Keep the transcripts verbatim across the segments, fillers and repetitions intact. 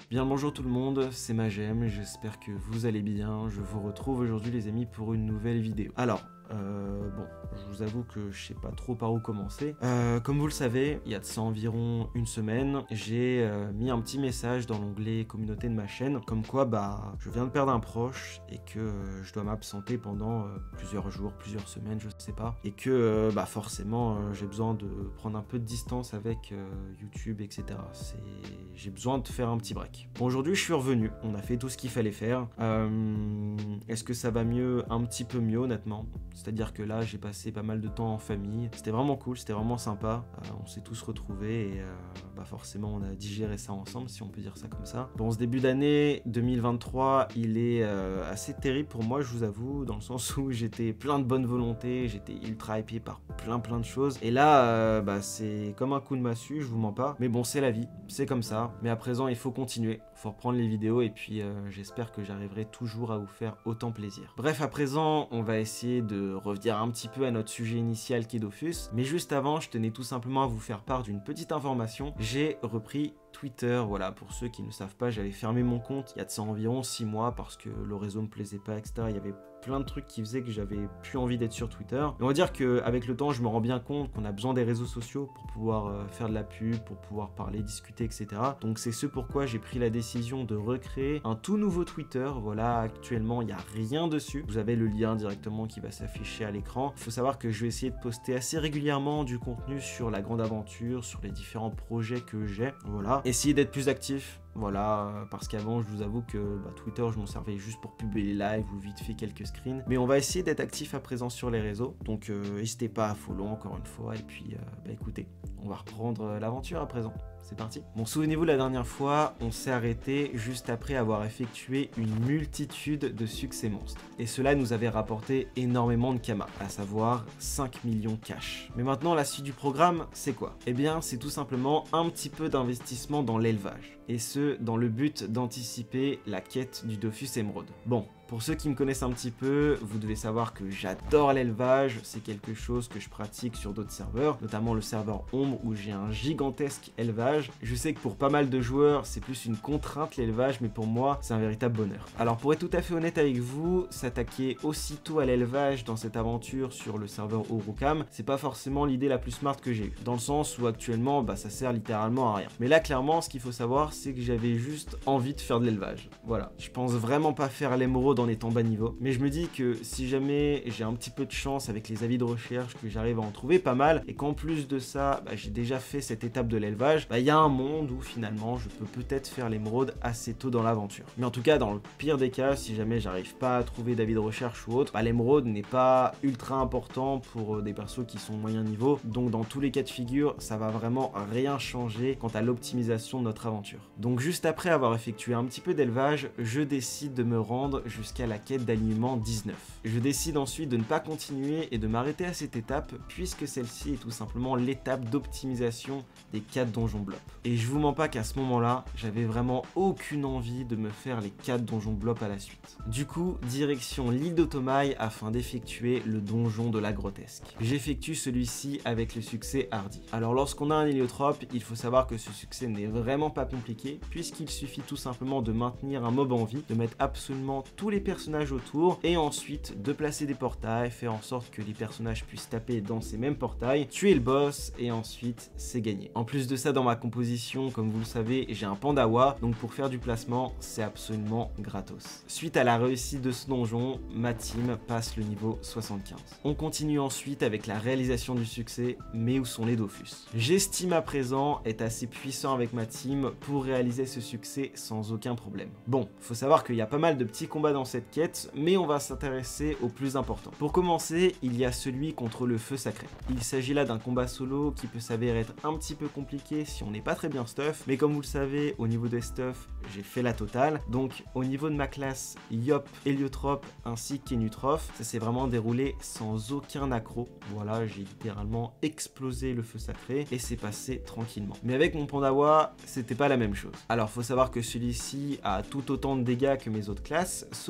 Bien le bonjour tout le monde, c'est Magem, j'espère que vous allez bien. Je vous retrouve aujourd'hui les amis pour une nouvelle vidéo. Alors, Euh, bon, je vous avoue que je sais pas trop par où commencer. Euh, comme vous le savez, il y a de ça environ une semaine, j'ai euh, mis un petit message dans l'onglet communauté de ma chaîne, comme quoi bah je viens de perdre un proche et que euh, je dois m'absenter pendant euh, plusieurs jours, plusieurs semaines, je sais pas, et que euh, bah forcément euh, j'ai besoin de prendre un peu de distance avec euh, YouTube, et cetera. C'est, j'ai besoin de faire un petit break. Bon, aujourd'hui je suis revenu, on a fait tout ce qu'il fallait faire. Euh, est-ce que ça va mieux? Un petit peu mieux honnêtement. C'est-à-dire que là, j'ai passé pas mal de temps en famille. C'était vraiment cool, c'était vraiment sympa. Euh, on s'est tous retrouvés et euh, bah forcément, on a digéré ça ensemble, si on peut dire ça comme ça. Bon, ce début d'année deux mille vingt-trois, il est euh, assez terrible pour moi, je vous avoue, dans le sens où j'étais plein de bonne volonté, j'étais ultra hypé par plein plein de choses. Et là, euh, bah, c'est comme un coup de massue, je vous mens pas. Mais bon, c'est la vie, c'est comme ça. Mais à présent, il faut continuer, il faut reprendre les vidéos et puis euh, j'espère que j'arriverai toujours à vous faire autant plaisir. Bref, à présent, on va essayer de revenir un petit peu à notre sujet initial qui est Dofus. Mais juste avant, je tenais tout simplement à vous faire part d'une petite information. J'ai repris Twitter, voilà, pour ceux qui ne savent pas, j'avais fermé mon compte il y a de ça environ six mois parce que le réseau me plaisait pas, et cetera. Il y avait plein de trucs qui faisaient que j'avais plus envie d'être sur Twitter. Et on va dire qu'avec le temps, je me rends bien compte qu'on a besoin des réseaux sociaux pour pouvoir euh, faire de la pub, pour pouvoir parler, discuter, et cetera. Donc c'est ce pourquoi j'ai pris la décision de recréer un tout nouveau Twitter. Voilà, actuellement, il n'y a rien dessus. Vous avez le lien directement qui va s'afficher à l'écran. Il faut savoir que je vais essayer de poster assez régulièrement du contenu sur la grande aventure, sur les différents projets que j'ai. Voilà. Essayer d'être plus actif. Voilà, parce qu'avant, je vous avoue que bah, Twitter, je m'en servais juste pour publier les lives ou vite fait quelques screens. Mais on va essayer d'être actif à présent sur les réseaux. Donc, euh, n'hésitez pas à follow encore une fois. Et puis, euh, bah écoutez, on va reprendre euh, l'aventure à présent. C'est parti. Bon, souvenez-vous, la dernière fois, on s'est arrêté juste après avoir effectué une multitude de succès monstres. Et cela nous avait rapporté énormément de Kama, à savoir cinq millions cash. Mais maintenant, la suite du programme, c'est quoi? Eh bien, c'est tout simplement un petit peu d'investissement dans l'élevage. Et ce, dans le but d'anticiper la quête du Dofus Émeraude. Bon. Pour ceux qui me connaissent un petit peu, vous devez savoir que j'adore l'élevage, c'est quelque chose que je pratique sur d'autres serveurs, notamment le serveur Ombre où j'ai un gigantesque élevage. Je sais que pour pas mal de joueurs, c'est plus une contrainte l'élevage, mais pour moi, c'est un véritable bonheur. Alors pour être tout à fait honnête avec vous, s'attaquer aussitôt à l'élevage dans cette aventure sur le serveur Orukam, c'est pas forcément l'idée la plus smart que j'ai eue, dans le sens où actuellement, bah, ça sert littéralement à rien. Mais là, clairement, ce qu'il faut savoir, c'est que j'avais juste envie de faire de l'élevage. Voilà, je pense vraiment pas faire l'émeraude en étant bas niveau, mais je me dis que si jamais j'ai un petit peu de chance avec les avis de recherche, que j'arrive à en trouver pas mal, et qu'en plus de ça, bah, j'ai déjà fait cette étape de l'élevage, bah, il y a un monde où finalement je peux peut-être faire l'émeraude assez tôt dans l'aventure. Mais en tout cas, dans le pire des cas, si jamais j'arrive pas à trouver d'avis de recherche ou autre, bah, l'émeraude n'est pas ultra important pour des persos qui sont moyen niveau, donc dans tous les cas de figure, ça va vraiment rien changer quant à l'optimisation de notre aventure. Donc juste après avoir effectué un petit peu d'élevage, je décide de me rendre jusqu'à jusqu'à la quête d'alignement dix-neuf. Je décide ensuite de ne pas continuer et de m'arrêter à cette étape puisque celle-ci est tout simplement l'étape d'optimisation des quatre donjons blops. Et je vous mens pas qu'à ce moment-là, j'avais vraiment aucune envie de me faire les quatre donjons blops à la suite. Du coup, direction l'île d'Otomaï afin d'effectuer le donjon de la grotesque. J'effectue celui-ci avec le succès hardy. Alors lorsqu'on a un héliotrope, il faut savoir que ce succès n'est vraiment pas compliqué puisqu'il suffit tout simplement de maintenir un mob en vie, de mettre absolument tous les personnages autour et ensuite de placer des portails, faire en sorte que les personnages puissent taper dans ces mêmes portails, tuer le boss et ensuite c'est gagné. En plus de ça, dans ma composition, comme vous le savez, j'ai un Pandawa, donc pour faire du placement, c'est absolument gratos. Suite à la réussite de ce donjon, ma team passe le niveau soixante-quinze. On continue ensuite avec la réalisation du succès, mais où sont les Dofus? J'estime à présent être assez puissant avec ma team pour réaliser ce succès sans aucun problème. Bon, faut savoir qu'il y a pas mal de petits combats dans cette quête, mais on va s'intéresser au plus important. Pour commencer, il y a celui contre le feu sacré. Il s'agit là d'un combat solo qui peut s'avérer être un petit peu compliqué si on n'est pas très bien stuff, mais comme vous le savez, au niveau des stuff, j'ai fait la totale. Donc au niveau de ma classe Yop, Héliotrope ainsi qu'Enutroph, ça s'est vraiment déroulé sans aucun accro. Voilà, j'ai littéralement explosé le feu sacré et c'est passé tranquillement. Mais avec mon Pandawa, c'était pas la même chose. Alors faut savoir que celui-ci a tout autant de dégâts que mes autres classes, sauf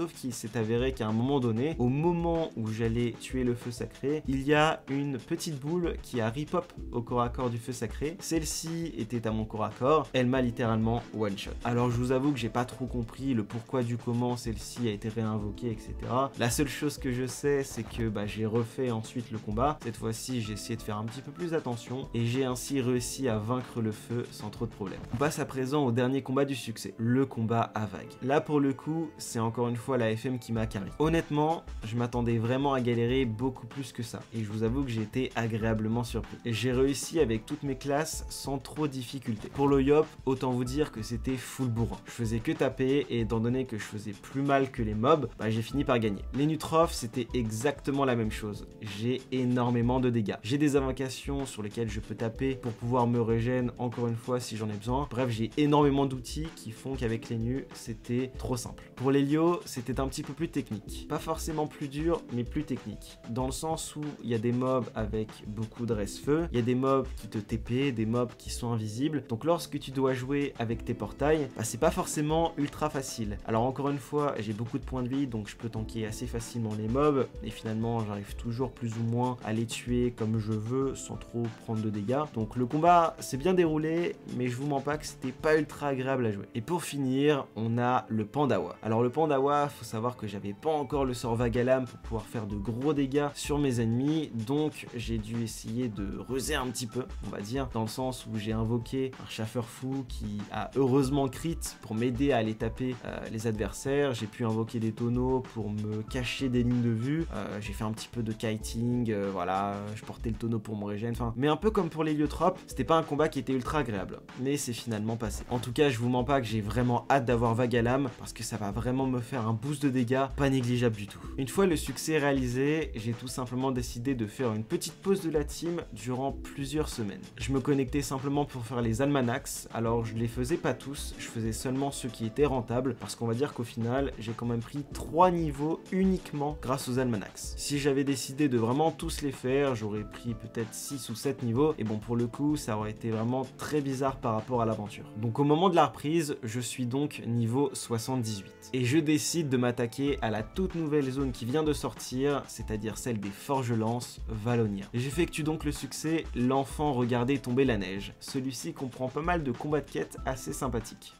sauf qu'il s'est avéré qu'à un moment donné, au moment où j'allais tuer le feu sacré, il y a une petite boule qui a ripop au corps à corps du feu sacré. Celle-ci était à mon corps à corps, elle m'a littéralement one shot. Alors je vous avoue que j'ai pas trop compris le pourquoi du comment celle-ci a été réinvoquée, et cetera. La seule chose que je sais, c'est que bah, j'ai refait ensuite le combat. Cette fois-ci, j'ai essayé de faire un petit peu plus attention et j'ai ainsi réussi à vaincre le feu sans trop de problèmes. On passe à présent au dernier combat du succès, le combat à vague. Là pour le coup, c'est encore une fois la F M qui m'a carré. Honnêtement, je m'attendais vraiment à galérer beaucoup plus que ça et je vous avoue que j'ai été agréablement surpris. J'ai réussi avec toutes mes classes sans trop de difficultés. Pour le Yop, autant vous dire que c'était full bourrin. Je faisais que taper et étant donné que je faisais plus mal que les mobs, bah, j'ai fini par gagner. Les Nutrophes, c'était exactement la même chose. J'ai énormément de dégâts. J'ai des invocations sur lesquelles je peux taper pour pouvoir me régénérer encore une fois si j'en ai besoin. Bref, j'ai énormément d'outils qui font qu'avec les nus, c'était trop simple. Pour les Lio, c'était un petit peu plus technique. Pas forcément plus dur, mais plus technique. Dans le sens où il y a des mobs avec beaucoup de reste-feu, il y a des mobs qui te T P, des mobs qui sont invisibles. Donc lorsque tu dois jouer avec tes portails, bah, c'est pas forcément ultra facile. Alors encore une fois, j'ai beaucoup de points de vie, donc je peux tanker assez facilement les mobs. Et finalement, j'arrive toujours plus ou moins à les tuer comme je veux, sans trop prendre de dégâts. Donc le combat s'est bien déroulé, mais je vous mens pas que c'était pas ultra agréable à jouer. Et pour finir, on a le Pandawa. Alors le Pandawa, faut savoir que j'avais pas encore le sort vague à l'âme pour pouvoir faire de gros dégâts sur mes ennemis, donc j'ai dû essayer de ruser un petit peu, on va dire, dans le sens où j'ai invoqué un chaffeur fou qui a heureusement crit pour m'aider à aller taper euh, les adversaires. J'ai pu invoquer des tonneaux pour me cacher des lignes de vue. Euh, j'ai fait un petit peu de kiting, euh, voilà, je portais le tonneau pour me régénérer, enfin, mais un peu comme pour l'héliotropes, c'était pas un combat qui était ultra agréable, mais c'est finalement passé. En tout cas, je vous mens pas que j'ai vraiment hâte d'avoir vague à l'âme parce que ça va vraiment me faire un boost de dégâts pas négligeable du tout. Une fois le succès réalisé, j'ai tout simplement décidé de faire une petite pause de la team durant plusieurs semaines. Je me connectais simplement pour faire les almanachs, alors je les faisais pas tous, je faisais seulement ceux qui étaient rentables parce qu'on va dire qu'au final, j'ai quand même pris trois niveaux uniquement grâce aux almanachs. Si j'avais décidé de vraiment tous les faire, j'aurais pris peut-être six ou sept niveaux et bon, pour le coup, ça aurait été vraiment très bizarre par rapport à l'aventure. Donc au moment de la reprise, je suis donc niveau soixante-dix-huit et je décide de m'attaquer à la toute nouvelle zone qui vient de sortir, c'est-à-dire celle des Forges-Lances, Valonia. J'effectue donc le succès L'enfant regardait tomber la neige. Celui-ci comprend pas mal de combats de quêtes assez sympathiques.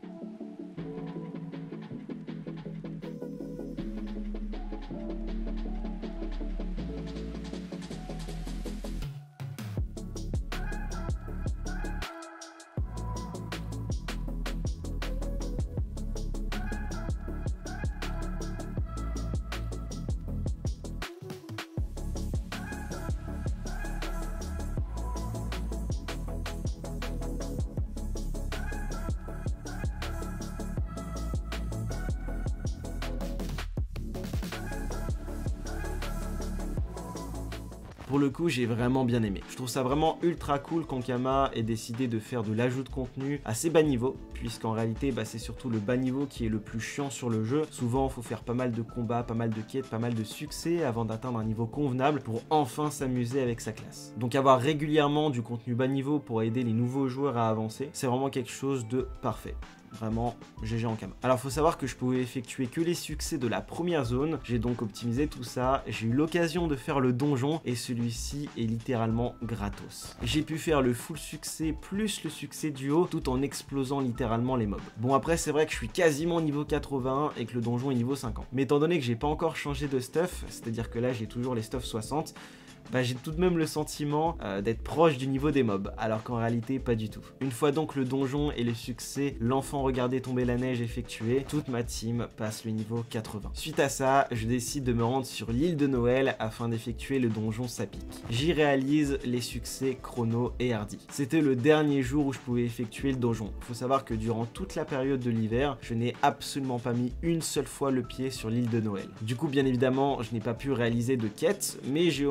Pour le coup, j'ai vraiment bien aimé. Je trouve ça vraiment ultra cool qu'Ankama ait décidé de faire de l'ajout de contenu assez bas niveau, puisqu'en réalité, bah, c'est surtout le bas niveau qui est le plus chiant sur le jeu. Souvent, il faut faire pas mal de combats, pas mal de quêtes, pas mal de succès avant d'atteindre un niveau convenable pour enfin s'amuser avec sa classe. Donc avoir régulièrement du contenu bas niveau pour aider les nouveaux joueurs à avancer, c'est vraiment quelque chose de parfait. Vraiment, G G Ankama. Alors, faut savoir que je pouvais effectuer que les succès de la première zone. J'ai donc optimisé tout ça. J'ai eu l'occasion de faire le donjon et celui-ci est littéralement gratos. J'ai pu faire le full succès plus le succès du haut tout en explosant littéralement les mobs. Bon, après, c'est vrai que je suis quasiment niveau quatre-vingt-un et que le donjon est niveau cinquante. Mais étant donné que j'ai pas encore changé de stuff, c'est-à-dire que là, j'ai toujours les stuff soixante, bah, j'ai tout de même le sentiment euh, d'être proche du niveau des mobs, alors qu'en réalité pas du tout. Une fois donc le donjon et le succès L'enfant regardait tomber la neige effectué, toute ma team passe le niveau quatre-vingts. Suite à ça, je décide de me rendre sur l'île de Noël afin d'effectuer le donjon Sapik. J'y réalise les succès Chrono et Hardy. C'était le dernier jour où je pouvais effectuer le donjon. Faut savoir que durant toute la période de l'hiver, je n'ai absolument pas mis une seule fois le pied sur l'île de Noël. Du coup, bien évidemment, je n'ai pas pu réaliser de quête, mais j'ai au moins pu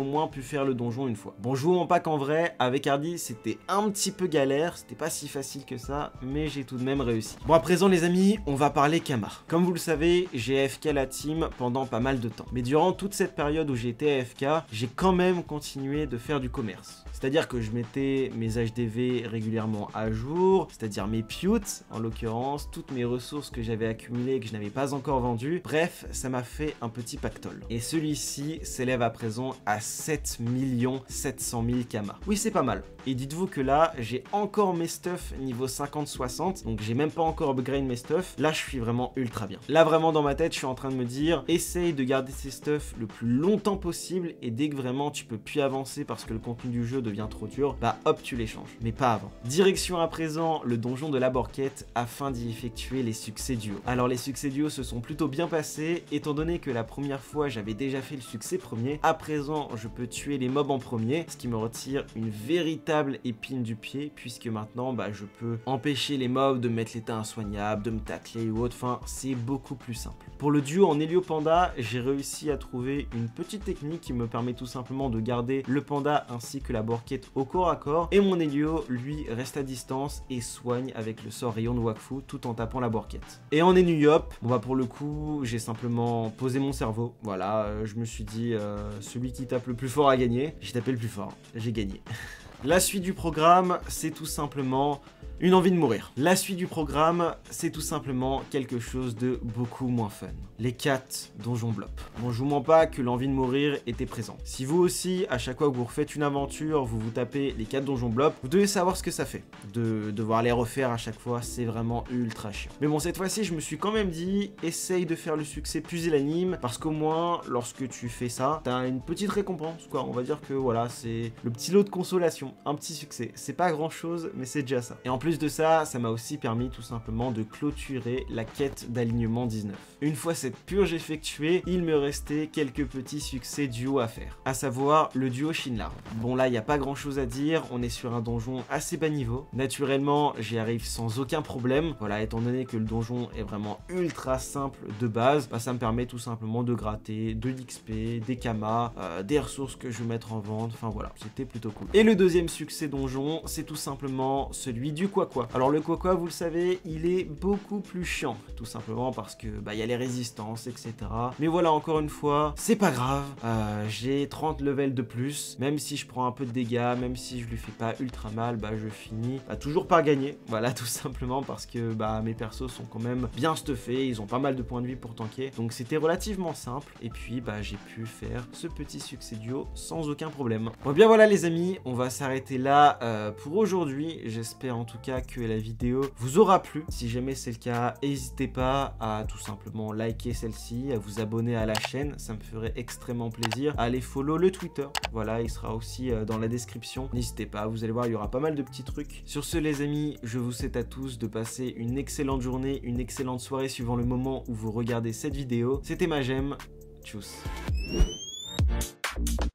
faire le donjon une fois. Bon, je vous mens pas qu'en vrai, avec Hardy, c'était un petit peu galère, c'était pas si facile que ça, mais j'ai tout de même réussi. Bon, à présent les amis, on va parler Kama. Comme vous le savez, j'ai A F K la team pendant pas mal de temps. Mais durant toute cette période où j'étais A F K, j'ai quand même continué de faire du commerce. C'est-à-dire que je mettais mes H D V régulièrement à jour, c'est-à-dire mes putes, en l'occurrence, toutes mes ressources que j'avais accumulées et que je n'avais pas encore vendues. Bref, ça m'a fait un petit pactole. Et celui-ci s'élève à présent à sept millions sept cent mille Kama. Oui, c'est pas mal. Et dites-vous que là, j'ai encore mes stuff niveau cinquante soixante, donc j'ai même pas encore upgrade mes stuff. Là, je suis vraiment ultra bien. Là, vraiment dans ma tête, je suis en train de me dire, essaye de garder ces stuff le plus longtemps possible, et dès que vraiment tu peux plus avancer parce que le contenu du jeu devient trop dur, bah hop, tu les changes. Mais pas avant. Direction à présent le donjon de la Borquette afin d'y effectuer les succès duo. Alors les succès duo se sont plutôt bien passés, étant donné que la première fois j'avais déjà fait le succès premier. À présent, je peux tuer les mobs en premier, ce qui me retire une véritable épine du pied, puisque maintenant bah, je peux empêcher les mobs de mettre l'état insoignable, de me tacler ou autre. Enfin, c'est beaucoup plus simple. Pour le duo en Hélio Panda, j'ai réussi à trouver une petite technique qui me permet tout simplement de garder le panda ainsi que la Borquette au corps à corps, et mon Hélio lui reste à distance et soigne avec le sort rayon de Wakfu tout en tapant la Borquette. Et en Enuyop, bon bah pour le coup j'ai simplement posé mon cerveau, voilà, euh, je me suis dit euh, celui qui tape le plus fort a gagné, j'ai tapé le plus fort, j'ai gagné. La suite du programme, c'est tout simplement une envie de mourir. La suite du programme, c'est tout simplement quelque chose de beaucoup moins fun. Les quatre donjons blop. Bon, je vous mens pas que l'envie de mourir était présente. Si vous aussi, à chaque fois que vous refaites une aventure, vous vous tapez les quatre donjons blop, vous devez savoir ce que ça fait. De devoir les refaire à chaque fois, c'est vraiment ultra chiant. Mais bon, cette fois-ci, je me suis quand même dit, essaye de faire le succès pusillanime, parce qu'au moins, lorsque tu fais ça, t'as une petite récompense, quoi. On va dire que voilà, c'est le petit lot de consolation, un petit succès. C'est pas grand-chose, mais c'est déjà ça. Et en plus de ça, ça m'a aussi permis tout simplement de clôturer la quête d'alignement dix-neuf. Une fois cette purge effectuée, il me restait quelques petits succès duo à faire, à savoir le duo Shinlar. Bon là, il n'y a pas grand chose à dire, on est sur un donjon assez bas niveau. Naturellement, j'y arrive sans aucun problème. Voilà, étant donné que le donjon est vraiment ultra simple de base, bah, ça me permet tout simplement de gratter de l'X P, des Kama, euh, des ressources que je vais mettre en vente, enfin voilà, c'était plutôt cool. Et le deuxième succès donjon, c'est tout simplement celui du quoi quoi. Alors le quoi quoi, vous le savez, il est beaucoup plus chiant, tout simplement parce que bah il y a les résistances, et cetera. Mais voilà, encore une fois, c'est pas grave. Euh, j'ai trente levels de plus, même si je prends un peu de dégâts, même si je lui fais pas ultra mal, bah je finis bah, toujours par gagner. Voilà, tout simplement parce que bah mes persos sont quand même bien stuffés, ils ont pas mal de points de vie pour tanker, donc c'était relativement simple. Et puis bah j'ai pu faire ce petit succès duo sans aucun problème. Bon bien voilà les amis, on va s'arrêter là euh, pour aujourd'hui. J'espère en tout cas que la vidéo vous aura plu. Si jamais c'est le cas, n'hésitez pas à tout simplement liker celle-ci, à vous abonner à la chaîne, ça me ferait extrêmement plaisir. À aller follow le Twitter, voilà, il sera aussi euh, dans la description. N'hésitez pas, vous allez voir, il y aura pas mal de petits trucs. Sur ce les amis, je vous souhaite à tous de passer une excellente journée, une excellente soirée suivant le moment où vous regardez cette vidéo. C'était Magem, tchuss.